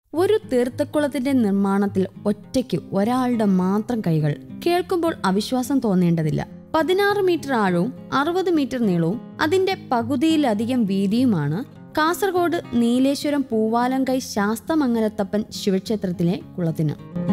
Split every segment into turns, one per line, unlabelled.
ഒരു തീർത്ഥക്കുളത്തിന്റെ നിർമ്മാണത്തിൽ ഒറ്റയ്ക്ക് ഒരാളുടെ മാത്രം കൈകൾ. കേൾക്കുമ്പോൾ അവിശ്വാസം തോന്നേണ്ടതില്ല. 16 മീറ്റർ ആഴവും 60 മീറ്റർ നീളവും അതിന്റെ പകുതിയിലധികം വീതിയുമാണ് കാസർഗോഡ് നീലേശ്വരം പൂവാലങ്കൈ ശാസ്തമംഗലത്തപ്പൻ ശിവക്ഷേത്രത്തിലെ കുളത്തിന്.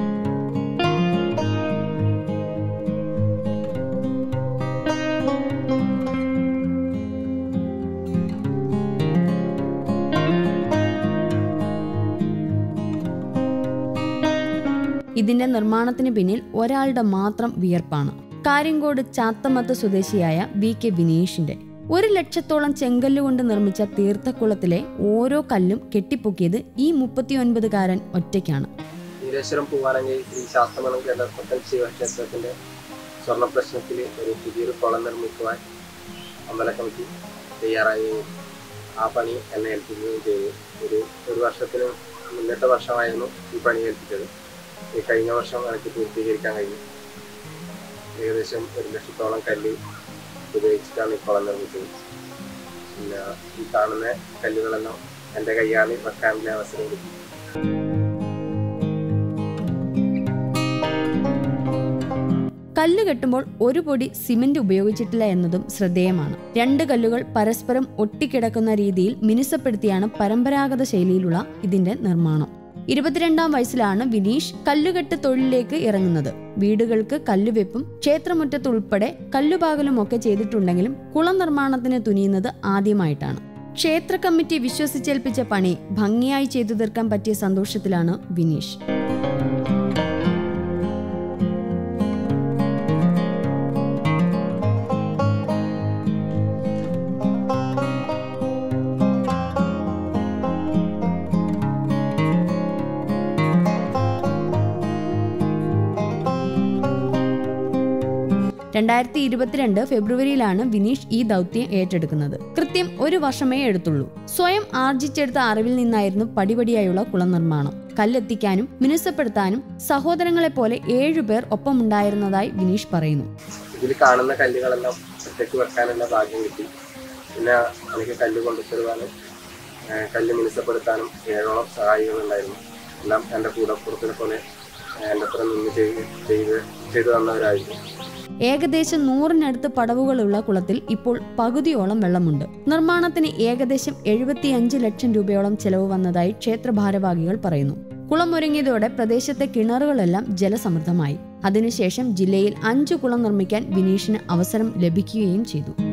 ഇതിന്റെ നിർമ്മാണത്തിന് പിന്നിൽ ഒരാളുടെ മാത്രം വിയർപ്പാണ്. കാര്യങ്കോട് ചാത്തമത്ത് സ്വദേശിയായ VK വിനീഷിന്റെ. 1 ലക്ഷത്തോളം ചെങ്കല്ലുകൊണ്ട് നിർമ്മിച്ച തീർത്ഥക്കുളത്തിലെ ഓരോ കല്ലും കെട്ടിപ്പൊക്കിയത് ഈ 39-കാരൻ ഒറ്റയ്ക്കാണ്.
നീലേശ്വരം പൂവാലങ്കൈ ശ്രീ ശാസ്തമംഗലത്തപ്പൻ ശിവക്ഷേത്രത്തിന്റെ സ്വർണ്ണ പ്രശ്നത്തിൽ ഒരു പുതിയൊരു കുളം നിർമ്മിക്കുവാൻ അമ്പല കമ്മിറ്റി തയ്യാറായി. ആ പണി എന്നെ ഏൽപ്പിക്കുകയും ചെയ്തു. ഒരു വർഷത്തിന് മുന്നത്തെ വർഷമായിരുന്നു ഈ പണി ഏൽപ്പിച്ചത്. ഈ കഴിഞ്ഞ വർഷം എനിക്ക് പൂർത്തീകരിക്കാൻ കഴിഞ്ഞു. ഏകദേശം 1 ലക്ഷത്തോളം കല്ല് ഉപയോഗിച്ചിട്ടാണ് ഈ കുളം നിർമ്മിച്ചത്. പിന്നെ ഈ കാണുന്ന കല്ലുകളെല്ലാം എൻ്റെ കയ്യാളിൽ വെക്കാനുള്ള അവസരം കിട്ടി.
കല്ല് കെട്ടുമ്പോൾ ഒരു പൊടി സിമന്റ് ഉപയോഗിച്ചിട്ടില്ല എന്നതും ശ്രദ്ധേയമാണ്. 2 കല്ലുകൾ പരസ്പരം ഒട്ടിക്കിടക്കുന്ന രീതിയിൽ മിനുസപ്പെടുത്തിയാണ് പരമ്പരാഗത ശൈലിയിലുള്ള ഇതിന്റെ നിർമ്മാണം. 22-ാം വയസ്സിലാണ് വിനീഷ് കല്ലുകെട്ട് തൊഴിലിലേക്ക് ഇറങ്ങുന്നത്. വീടുകൾക്ക് കല്ലുവെപ്പും ക്ഷേത്രമുറ്റത്തുൾപ്പെടെ കല്ലുപാകലുമൊക്കെ ചെയ്തിട്ടുണ്ടെങ്കിലും കുളം നിർമ്മാണത്തിന് തുനിയുന്നത് ആദ്യമായിട്ടാണ്. ക്ഷേത്ര കമ്മിറ്റി വിശ്വസിച്ചേൽപ്പിച്ച പണി ഭംഗിയായി ചെയ്തു തീർക്കാൻ പറ്റിയ സന്തോഷത്തിലാണ് വിനീഷ്. ഫെബ്രുവരിയിലാണ് വിനീഷ് ഈ ദൗത്യം ഏറ്റെടുക്കുന്നത്. കൃത്യം 1 വർഷമേ എടുത്തുള്ളൂ. സ്വയം ആർജിച്ചെടുത്ത അറിവിൽ നിന്നായിരുന്നു പടിപടിയായുള്ള കുളം നിർമ്മാണം. കല്ലെത്തിക്കാനും മിനുസപ്പെടുത്താനും സഹോദരങ്ങളെ പോലെ 7 പേർ ഒപ്പമുണ്ടായിരുന്നതായി വിനീഷ് പറയുന്നു.
ഇതിൽ കാണുന്ന കല്ലുകളെല്ലാം ഒറ്റയ്ക്ക് വെക്കാനുള്ള ഭാഗ്യം കിട്ടി. പിന്നെ എനിക്ക് കല്ല് കൊണ്ടുതരുവാനും കല്ല് മിനുസപ്പെടുത്താനും 7ഓളം സഹായികളുണ്ടായിരുന്നു. എല്ലാം എൻ്റെ കൂടപ്പുറത്തിനെ പോലെ എൻ്റെ അത്ര നിന്ന് ചെയ്തു തന്നവരായിരുന്നു.
ഏകദേശം 100-നടുത്ത് പടവുകളുള്ള കുളത്തിൽ ഇപ്പോൾ പകുതിയോളം വെള്ളമുണ്ട്. നിർമ്മാണത്തിന് ഏകദേശം 75 ലക്ഷം രൂപയോളം ചെലവ് വന്നതായി ക്ഷേത്ര ഭാരവാഹികൾ പറയുന്നു. കുളം ഒരുങ്ങിയതോടെ പ്രദേശത്തെ കിണറുകളെല്ലാം ജലസമൃദ്ധമായി. അതിനുശേഷം ജില്ലയിൽ 5 കുളം നിർമ്മിക്കാൻ വിനീഷിന് അവസരം ലഭിക്കുകയും ചെയ്തു.